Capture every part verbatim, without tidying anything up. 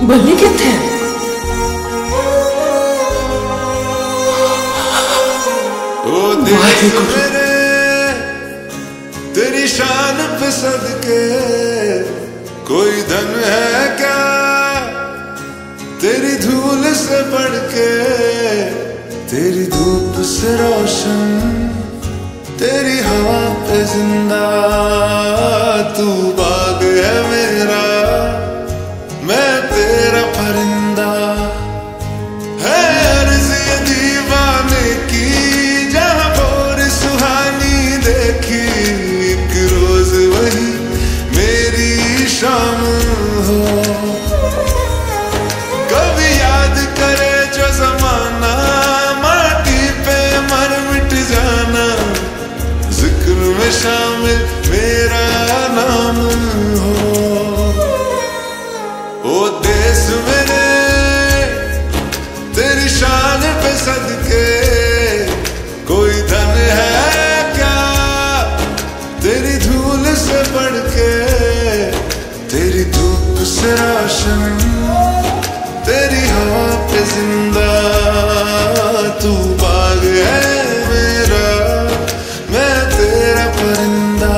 बल्ली किथे ओ देश मेरे तेरी शान पे सदके कोई धन है क्या तेरी धूल से बढ़ के, तेरी धूप से रोशन तेरी हवा पे जिंदा। तू बाग है मेरा मैं तेरा परिंदा, है अर्ज़ ये दीवाने की जहाँ भोर सुहानी देखी। एक रोज वही मेरी शाम हो, कभी याद करे जो जमाना माटी पे मर मिट जाना। जिक्र में शामिल मेरा नाम हो। ओ देश मेरे तेरी शान पे सदके कोई धन है क्या तेरी धूल से बढ़ के, तेरी धूप से रोशन तेरी हवा पे जिंदा। तू बाग है मेरा मैं तेरा परिंदा।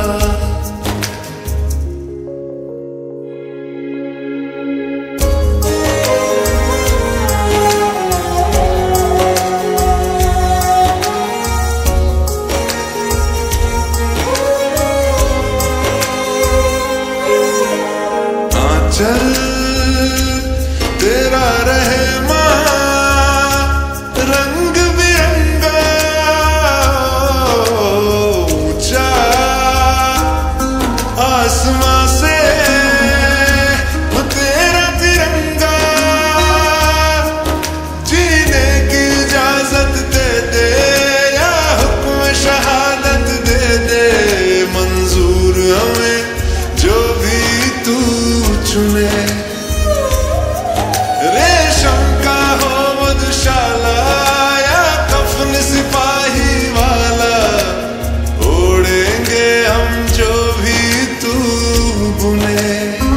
चल तेरा रहे मां रंग बिरंगा, ऊंचा आसमां से वो तेरा तिरंगा। जीने की इजाजत दे दे या हुक्म शहादत दे दे, मंजूर हमें जो भी तू चुने। रेशम का हो मधुशाला या कफन सिपाही वाला, ओढ़ेंगे हम जो भी तू बुने।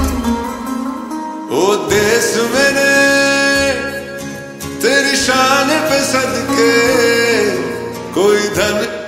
ओ देश मेरे तेरी शान पे सदके कोई धन